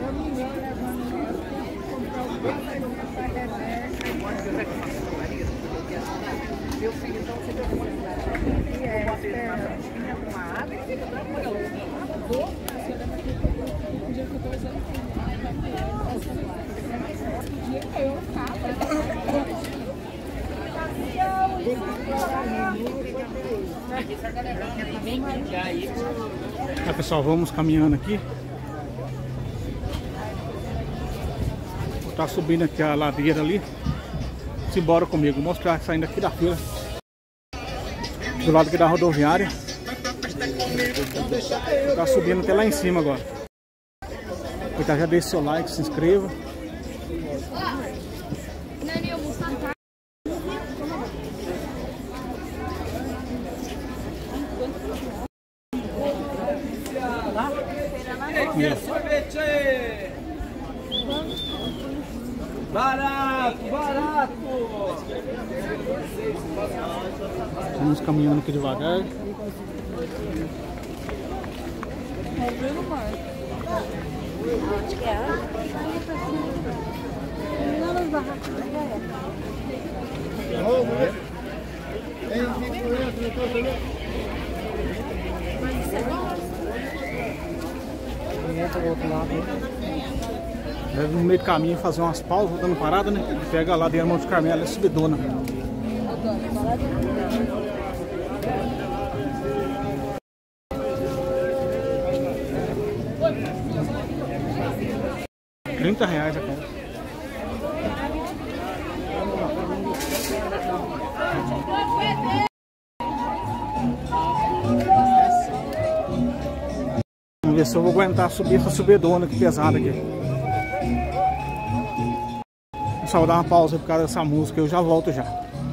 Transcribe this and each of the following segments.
Meu filho, então você deu uma água e fica tranquilo. Pessoal, vamos caminhando aqui. Tá subindo aqui a ladeira ali. Simbora comigo, mostrar saindo aqui da feira, do lado aqui da rodoviária. Tá subindo até lá em cima agora. Então já deixe seu like, se inscreva. Barato, barato! Estamos caminhando aqui devagar. Deve no meio do caminho fazer umas pausas, dando parada, né? Pega lá dentro Monte Carmelo, é subidona. R$30 a conta. Vamos ver se eu vou aguentar subir essa subidona que pesada aqui. Só vou dar uma pausa por causa dessa música, eu já volto já.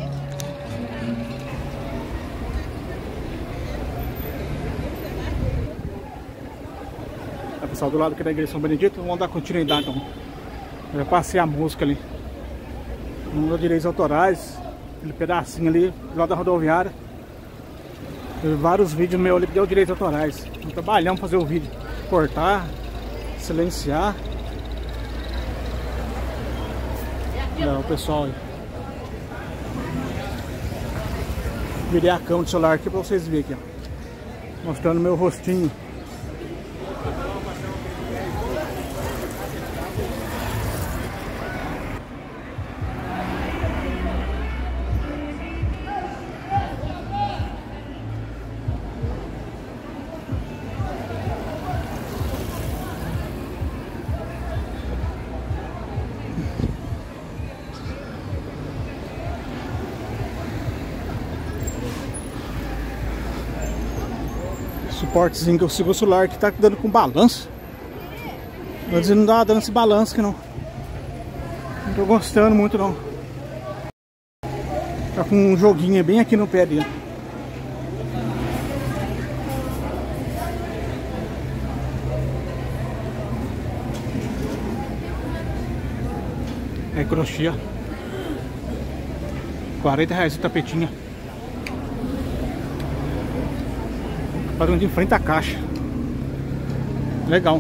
Pessoal, do lado aqui da igreja São Benedito, vamos dar continuidade então. Eu já passei a música ali. Não deu direitos autorais, aquele pedacinho ali, do lado da rodoviária. Teve vários vídeos meus ali que deu direitos autorais. Trabalhamos fazer o vídeo, cortar, silenciar. Olha o pessoal aí. Virei a câmera do celular aqui pra vocês verem aqui, ó. Mostrando meu rostinho. Suportezinho que eu sigo o celular que tá dando com balanço. Mas não dá dando esse balanço que não. Não tô gostando muito não. Tá com um joguinho bem aqui no pé dele. É crochê. R$40 o tapetinho. Parando de frente à caixa. Legal.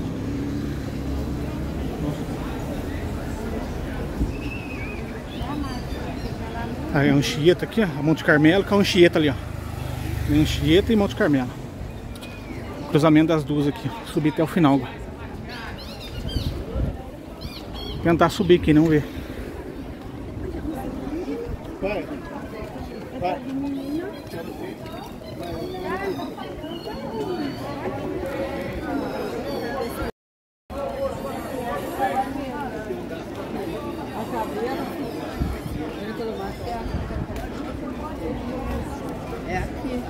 Aí a Anchieta aqui, ó, a Monte Carmelo com a Anchieta ali, ó. Anchieta e Monte Carmelo. Cruzamento das duas aqui, ó. Subir até o final agora. Tentar subir aqui, não ver. Vai. Vai. É aqui.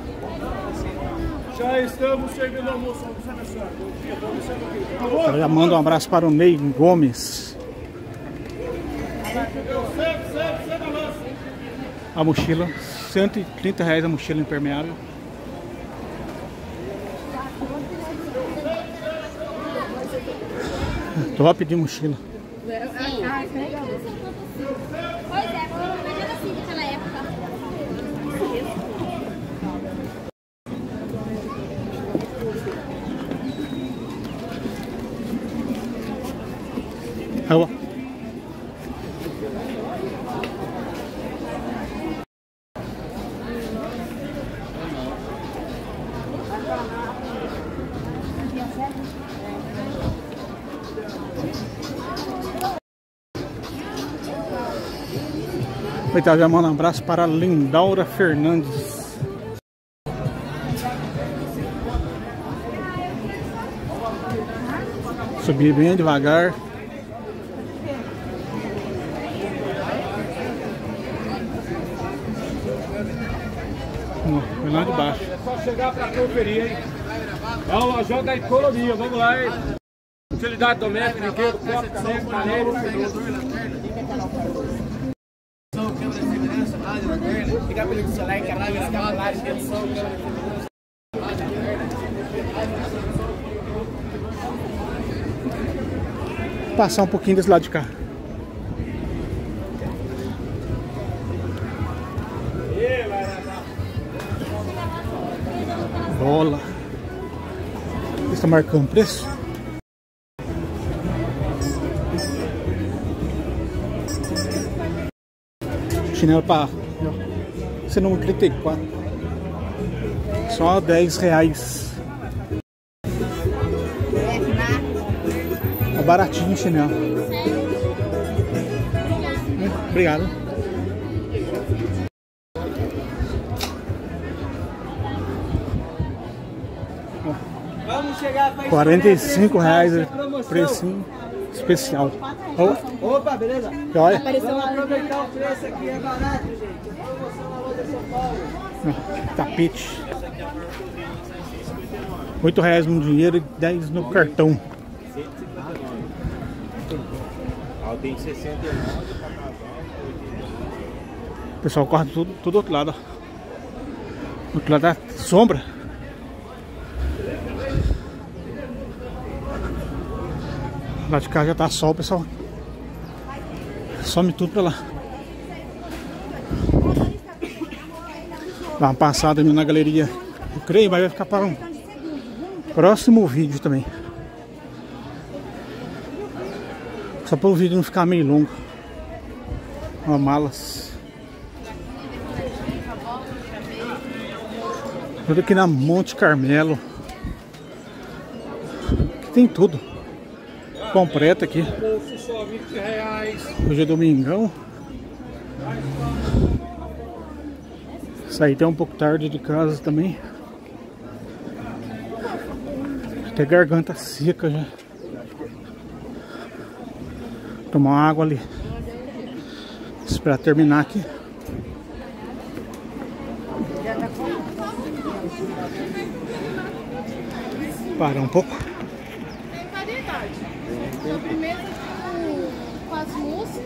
Já estamos chegando ao almoço. Eu já mando um abraço para o Ney Gomes. A mochila, R$130 a mochila impermeável. Top de mochila. Pois é, imagina assim naquela época. Ó. Então, já manda um abraço para a Lindaura Fernandes. Subir bem devagar. Foi lá de baixo. É só chegar para conferir, hein? É uma lojão da economia, vamos lá, hein? Utilidade doméstica, brinquedo, copo, caneco, maneiro. Ligar pelo celular, encarnar, escala lá, extensão, Passar um pouquinho desse lado de cá. Bola. Está marcando preço. Chinelo para esse número 34. Só R$10. É baratinho o chinelo. Obrigado. Vamos chegar para R$45, precinho especial. Opa, beleza? Olha. Vamos aproveitar o preço aqui, é barato, gente. Promoção na loja São Paulo. Tapete. R$8 no dinheiro e 10 no cartão. Tem 69 para casal. O pessoal corre tudo do outro lado. Ó. Do outro lado da sombra. Lá de cá já tá sol, pessoal. Some tudo pra lá. Dá uma passada ali na galeria. Eu creio, mas vai ficar para um próximo vídeo também. Só para o vídeo não ficar meio longo. Ó, malas. Tudo aqui na Monte Carmelo. Aqui tem tudo. Completa aqui. Bolso só R$20. Hoje é domingão. Saí até um pouco tarde de casa também. Até garganta seca já. Tomar uma água ali. Esperar terminar aqui. Parar um pouco. Tem variedade. Sobremesa com as mousses.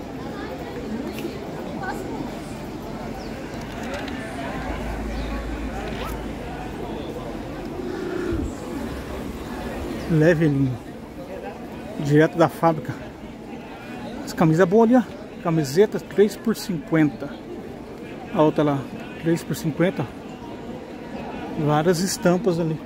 Levelinho. Direto da fábrica. As camisas boas ali, ó. Camiseta 3 por 50. A outra lá, 3 por 50. Várias estampas ali.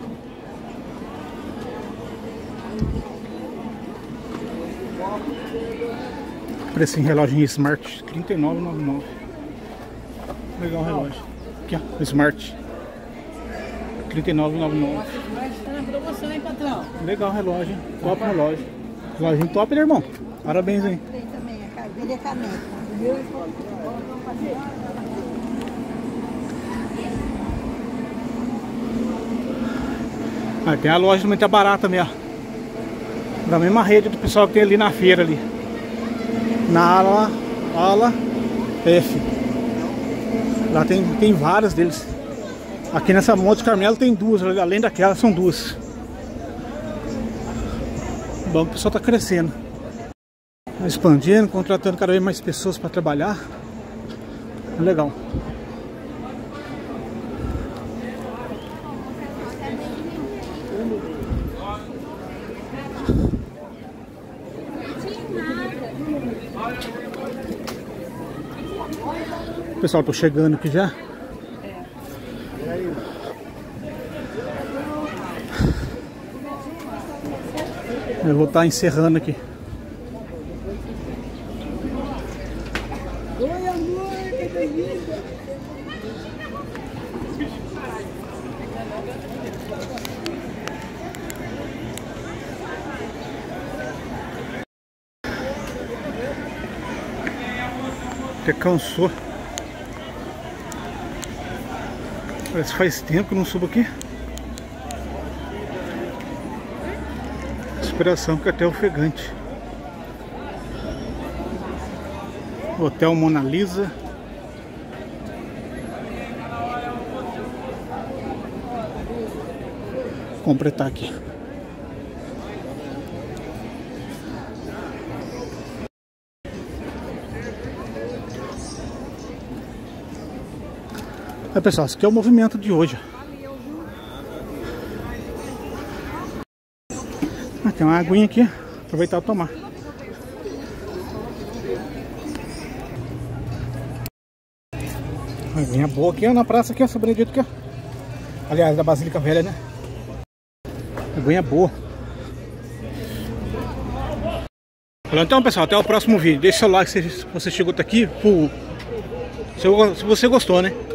Preço em relógio Smart, R$ 39,99. Legal o relógio. Aqui, ó, Smart. R$ 39,99. Promoção, hein, patrão? Legal o relógio, hein? Top relógio. Relógio top, né, irmão? Parabéns, hein? Tem também a cadeira e a caneca. Ah, tem a loja também, tá barata mesmo. Da mesma rede do pessoal que tem ali na feira ali. Na ala F. Lá tem várias deles. Aqui nessa Monte Carmelo tem duas, além daquela são duas. Bom, o pessoal tá crescendo. Tá expandindo, contratando cada vez mais pessoas para trabalhar. Legal. Pessoal, tô chegando aqui já. Eu vou estar encerrando aqui. Até cansou. Parece que faz tempo que eu não subo aqui. Inspiração que até ofegante. Hotel Mona Lisa. Vou completar aqui. Aí, pessoal, esse aqui é o movimento de hoje. Tem uma aguinha aqui, aproveitar e tomar. Uma aguinha boa aqui, ó, na praça aqui, ó, São Benedito aqui, ó. Aliás, da Basílica Velha, né? Aguinha boa. Então, pessoal, até o próximo vídeo. Deixa o seu like se você chegou até aqui. Se você gostou, né?